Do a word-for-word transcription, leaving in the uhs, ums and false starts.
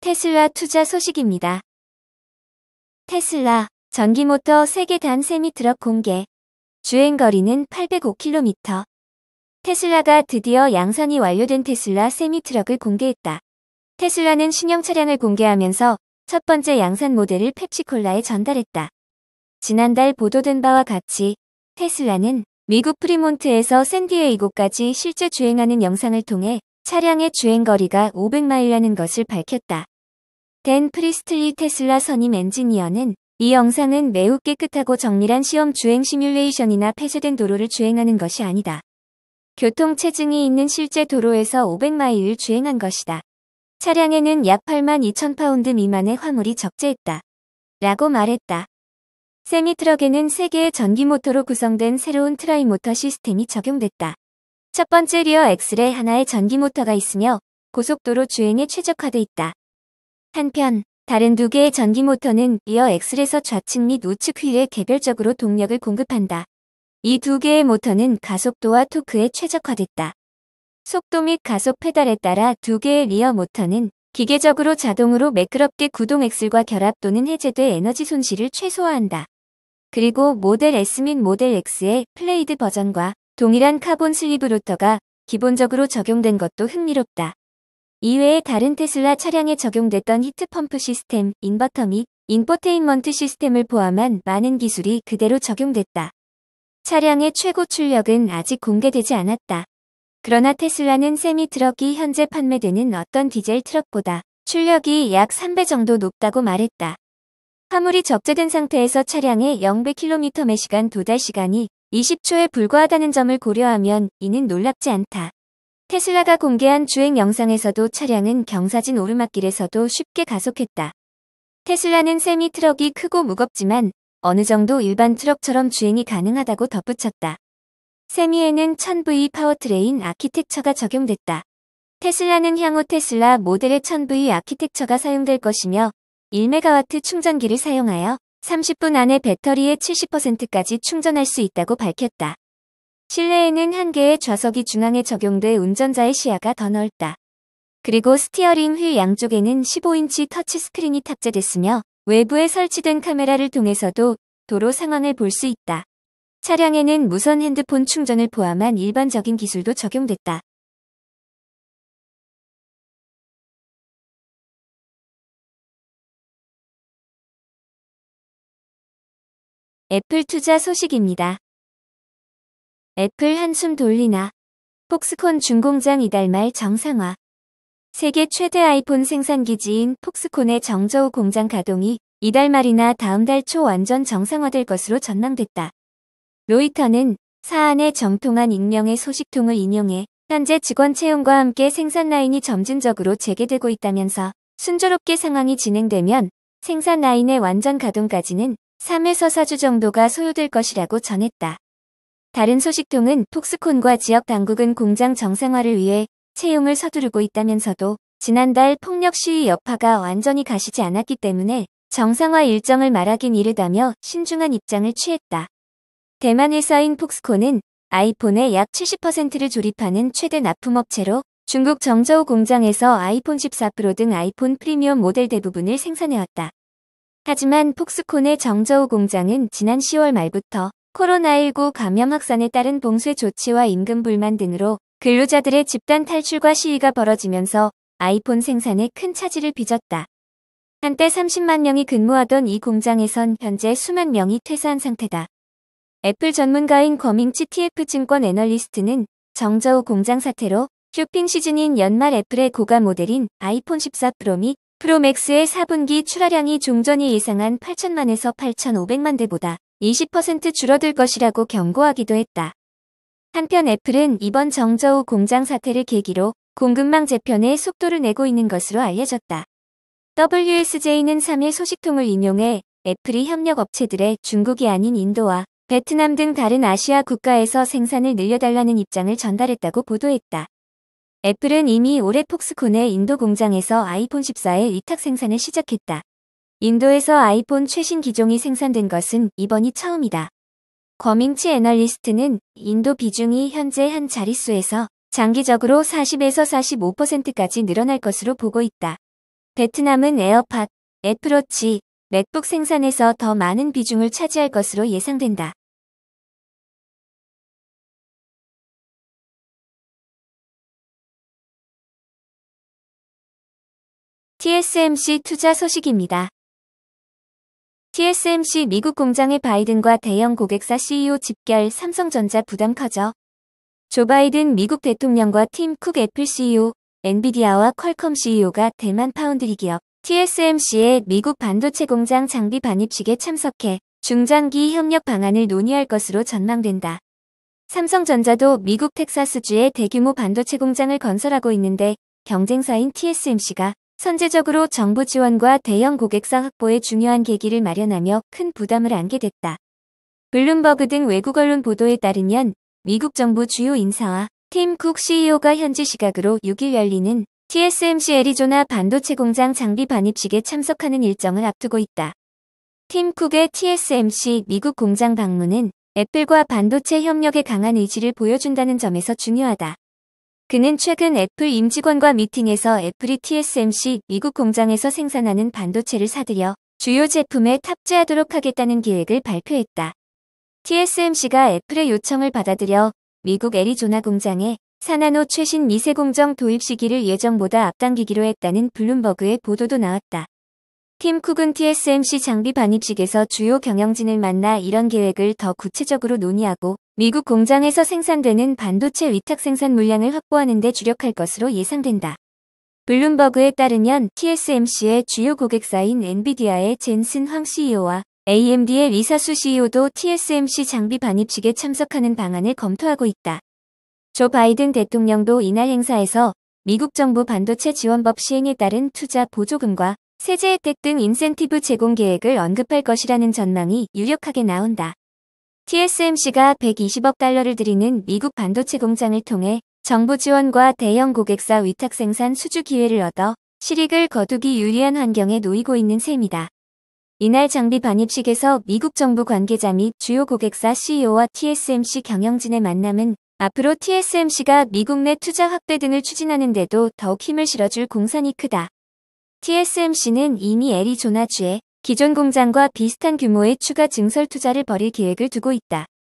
테슬라 투자 소식입니다. 테슬라 전기모터 세계 단 세미트럭 공개. 주행거리는 팔백오 킬로미터. 테슬라가 드디어 양산이 완료된 테슬라 세미트럭을 공개했다. 테슬라는 신형 차량을 공개하면서 첫 번째 양산 모델을 펩시콜라에 전달했다. 지난달 보도된 바와 같이 테슬라는 미국 프리몬트에서 샌디에이고까지 실제 주행하는 영상을 통해 차량의 주행거리가 오백 마일이라는 것을 밝혔다. 댄 프리스틀리 테슬라 선임 엔지니어는 이 영상은 매우 깨끗하고 정밀한 시험 주행 시뮬레이션이나 폐쇄된 도로를 주행하는 것이 아니다. 교통체증이 있는 실제 도로에서 오백 마일을 주행한 것이다. 차량에는 약 팔만 이천 파운드 미만의 화물이 적재했다. 라고 말했다. 세미트럭에는 세 개의 전기모터로 구성된 새로운 트라이모터 시스템이 적용됐다. 첫 번째 리어 엑셀에 하나의 전기모터가 있으며 고속도로 주행에 최적화돼 있다. 한편 다른 두 개의 전기모터는 리어 엑셀에서 좌측 및 우측 휠에 개별적으로 동력을 공급한다. 이 두 개의 모터는 가속도와 토크에 최적화됐다. 속도 및 가속 페달에 따라 두 개의 리어 모터는 기계적으로 자동으로 매끄럽게 구동 엑셀과 결합 또는 해제돼 에너지 손실을 최소화한다. 그리고 모델 S 및 모델 X의 플레이드 버전과 동일한 카본 슬리브 로터가 기본적으로 적용된 것도 흥미롭다. 이외에 다른 테슬라 차량에 적용됐던 히트펌프 시스템, 인버터 및 인포테인먼트 시스템을 포함한 많은 기술이 그대로 적용됐다. 차량의 최고 출력은 아직 공개되지 않았다. 그러나 테슬라는 세미트럭이 현재 판매되는 어떤 디젤 트럭보다 출력이 약 삼 배 정도 높다고 말했다. 화물이 적재된 상태에서 차량의 영백 킬로미터 매 시간 도달 시간이 이십 초에 불과하다는 점을 고려하면 이는 놀랍지 않다. 테슬라가 공개한 주행 영상에서도 차량은 경사진 오르막길에서도 쉽게 가속했다. 테슬라는 세미트럭이 크고 무겁지만 어느 정도 일반 트럭처럼 주행이 가능하다고 덧붙였다. 세미에는 천 브이 파워트레인 아키텍처가 적용됐다. 테슬라는 향후 테슬라 모델의 천 브이 아키텍처가 사용될 것이며 일 메가와트 충전기를 사용하여 삼십 분 안에 배터리의 칠십 퍼센트까지 충전할 수 있다고 밝혔다. 실내에는 한 개의 좌석이 중앙에 적용돼 운전자의 시야가 더 넓다. 그리고 스티어링 휠 양쪽에는 십오 인치 터치스크린이 탑재됐으며 외부에 설치된 카메라를 통해서도 도로 상황을 볼 수 있다. 차량에는 무선 핸드폰 충전을 포함한 일반적인 기술도 적용됐다. 애플 투자 소식입니다. 애플 한숨 돌리나. 폭스콘 중공장 이달 말 정상화. 세계 최대 아이폰 생산기지인 폭스콘의 정저우 공장 가동이 이달 말이나 다음 달 초 완전 정상화될 것으로 전망됐다. 로이터는 사안의 정통한 익명의 소식통을 인용해 현재 직원 채용과 함께 생산 라인이 점진적으로 재개되고 있다면서 순조롭게 상황이 진행되면 생산 라인의 완전 가동까지는 삼에서 사 주 정도가 소요될 것이라고 전했다. 다른 소식통은 폭스콘과 지역 당국은 공장 정상화를 위해 채용을 서두르고 있다면서도 지난달 폭력 시위 여파가 완전히 가시지 않았기 때문에 정상화 일정을 말하긴 이르다며 신중한 입장을 취했다. 대만 회사인 폭스콘은 아이폰의 약 칠십 퍼센트를 조립하는 최대 납품업체로 중국 정저우 공장에서 아이폰 십사 프로 등 아이폰 프리미엄 모델 대부분을 생산해왔다. 하지만 폭스콘의 정저우 공장은 지난 시월 말부터 코로나십구 감염 확산에 따른 봉쇄 조치와 임금 불만 등으로 근로자들의 집단 탈출과 시위가 벌어지면서 아이폰 생산에 큰 차질을 빚었다. 한때 삼십만 명이 근무하던 이 공장에선 현재 수만 명이 퇴사한 상태다. 애플 전문가인 거밍치 티에프증권 애널리스트는 정저우 공장 사태로 쇼핑 시즌인 연말 애플의 고가 모델인 아이폰 십사 프로 및 프로 맥스의 사 분기 출하량이 종전이 예상한 팔천만에서 팔천오백만 대보다 이십 퍼센트 줄어들 것이라고 경고하기도 했다. 한편 애플은 이번 정저우 공장 사태를 계기로 공급망 재편에 속도를 내고 있는 것으로 알려졌다. 더블유에스제이는 삼 일 소식통을 인용해 애플이 협력 업체들의 중국이 아닌 인도와 베트남 등 다른 아시아 국가에서 생산을 늘려달라는 입장을 전달했다고 보도했다. 애플은 이미 올해 폭스콘의 인도 공장에서 아이폰 십사의 위탁 생산을 시작했다. 인도에서 아이폰 최신 기종이 생산된 것은 이번이 처음이다. 거밍치 애널리스트는 인도 비중이 현재 한 자릿수에서 장기적으로 사십에서 사십오 퍼센트까지 늘어날 것으로 보고 있다. 베트남은 에어팟, 애플워치, 맥북 생산에서 더 많은 비중을 차지할 것으로 예상된다. 티에스엠씨 투자 소식입니다. 티에스엠씨 미국 공장의 바이든과 대형 고객사 씨이오 집결. 삼성전자 부담 커져. 조 바이든 미국 대통령과 팀 쿡 애플 씨이오, 엔비디아와 퀄컴 씨이오가 대만 파운드리 기업 티에스엠씨의 미국 반도체 공장 장비 반입식에 참석해 중장기 협력 방안을 논의할 것으로 전망된다. 삼성전자도 미국 텍사스주에 대규모 반도체 공장을 건설하고 있는데 경쟁사인 티에스엠씨가 선제적으로 정부 지원과 대형 고객사 확보에 중요한 계기를 마련하며 큰 부담을 안게 됐다. 블룸버그 등 외국 언론 보도에 따르면 미국 정부 주요 인사와 팀 쿡 씨이오가 현지 시각으로 육 일 열리는 티에스엠씨 애리조나 반도체 공장 장비 반입식에 참석하는 일정을 앞두고 있다. 팀 쿡의 티에스엠씨 미국 공장 방문은 애플과 반도체 협력에 강한 의지를 보여준다는 점에서 중요하다. 그는 최근 애플 임직원과 미팅에서 애플이 티에스엠씨 미국 공장에서 생산하는 반도체를 사들여 주요 제품에 탑재하도록 하겠다는 계획을 발표했다. 티에스엠씨가 애플의 요청을 받아들여 미국 애리조나 공장에 사 나노 최신 미세 공정 도입 시기를 예정보다 앞당기기로 했다는 블룸버그의 보도도 나왔다. 팀 쿡은 티에스엠씨 장비 반입식에서 주요 경영진을 만나 이런 계획을 더 구체적으로 논의하고 미국 공장에서 생산되는 반도체 위탁 생산 물량을 확보하는 데 주력할 것으로 예상된다. 블룸버그에 따르면 티에스엠씨의 주요 고객사인 엔비디아의 젠슨 황 씨이오와 에이엠디의 리사수 씨이오도 티에스엠씨 장비 반입식에 참석하는 방안을 검토하고 있다. 조 바이든 대통령도 이날 행사에서 미국 정부 반도체 지원법 시행에 따른 투자 보조금과 세제 혜택 등 인센티브 제공 계획을 언급할 것이라는 전망이 유력하게 나온다. 티에스엠씨가 백이십억 달러를 들이는 미국 반도체 공장을 통해 정부 지원과 대형 고객사 위탁 생산 수주 기회를 얻어 실익을 거두기 유리한 환경에 놓이고 있는 셈이다. 이날 장비 반입식에서 미국 정부 관계자 및 주요 고객사 씨이오와 티에스엠씨 경영진의 만남은 앞으로 티에스엠씨가 미국 내 투자 확대 등을 추진하는 데도 더욱 힘을 실어줄 공산이 크다. 티에스엠씨는 이미 애리조나주에 기존 공장과 비슷한 규모의 추가 증설 투자를 벌일 계획을 두고 있다.